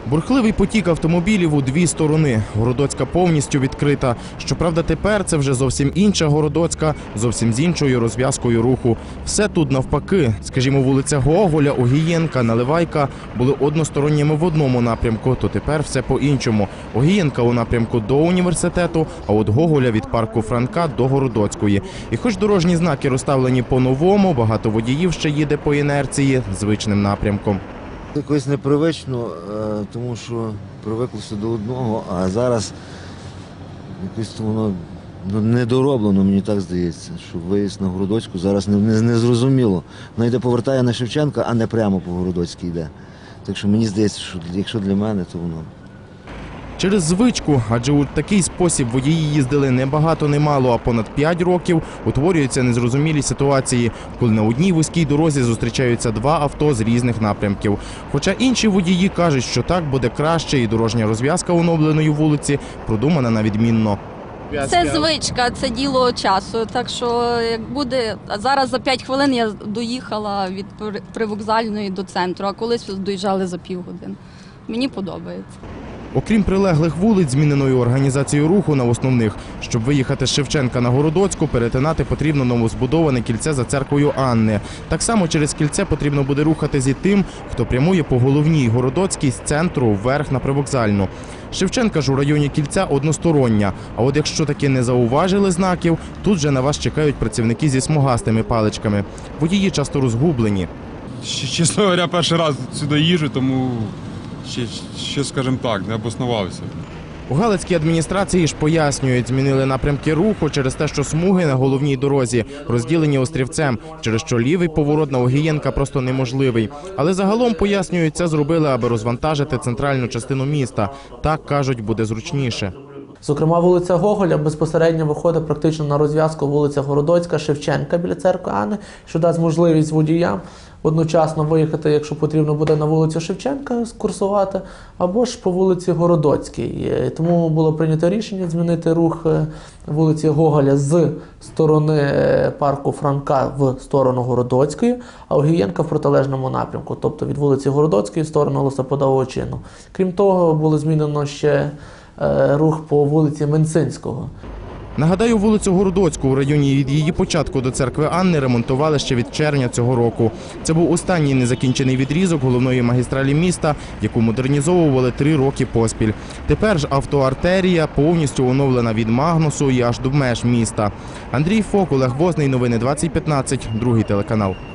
Бурхливий потік автомобілів у дві сторони. Городоцька повністю відкрита. Щоправда, тепер це вже зовсім інша Городоцька, зовсім з іншою розв'язкою руху. Все тут навпаки. Скажімо, вулиця Гоголя, Огієнка, Наливайка були односторонніми в одному напрямку, то тепер все по-іншому. Огієнка у напрямку до університету, а от Гоголя від парку Франка до Городоцької. І хоч дорожні знаки розставлені по-новому, багато водіїв ще їде по інерції звичним напрямком. Якось непривично, тому що привиклося до одного, а зараз якось воно недороблено, мені так здається, що виїзд на Городоцьку зараз не зрозуміло. Вона йде повертає на Шевченка, а не прямо по Городоцькій йде. Так що мені здається, що якщо для мене, то воно. Через звичку, адже у такий спосіб водії їздили не багато, не мало, а понад 5 років, утворюються незрозумілі ситуації, коли на одній вузькій дорозі зустрічаються два авто з різних напрямків. Хоча інші водії кажуть, що так буде краще і дорожня розв'язка оновленої вулиці продумана на відмінно. Це звичка, це діло часу, так що як буде, зараз за 5 хвилин я доїхала від привокзальної до центру, а колись доїжджали за півгодини. Мені подобається. Окрім прилеглих вулиць, зміненою організацією руху на основних, щоб виїхати з Шевченка на Городоцьку, перетинати потрібно новозбудоване кільце за церквою Анни. Так само через кільце потрібно буде рухатись і тим, хто прямує по головній Городоцькій з центру вверх на привокзальну. Шевченка ж у районі кільця одностороння, а от якщо таки не зауважили знаків, тут же на вас чекають працівники зі смугастими паличками. Водії часто розгублені. Чесно говоря, перший раз сюди їжджу, тому ще, скажімо так, не обоснувався. У Галицькій адміністрації ж пояснюють, змінили напрямки руху через те, що смуги на головній дорозі розділені острівцем, через що лівий поворот на Огієнка просто неможливий. Але загалом, пояснюють, це зробили, аби розвантажити центральну частину міста. Так, кажуть, буде зручніше. Зокрема, вулиця Гоголя безпосередньо виходить практично на розв'язку вулиця Городоцька, Шевченка біля церкви Анни, що дасть можливість водіям одночасно виїхати, якщо потрібно буде на вулицю Шевченка скурсувати, або ж по вулиці Городоцькій. Тому було прийнято рішення змінити рух вулиці Гоголя з сторони парку Франка в сторону Городоцької, а Огієнка в протилежному напрямку, тобто від вулиці Городоцької в сторону Листопадового чину. Крім того, було змінено ще рух по вулиці Менцинського. Нагадаю, вулицю Городоцьку у районі від її початку до церкви Анни ремонтували ще від червня цього року. Це був останній незакінчений відрізок головної магістралі міста, яку модернізовували 3 роки поспіль. Тепер ж автоартерія повністю оновлена від Магнусу і аж до меж міста. Андрій Фок, Олег Возний, новини 2015, другий телеканал.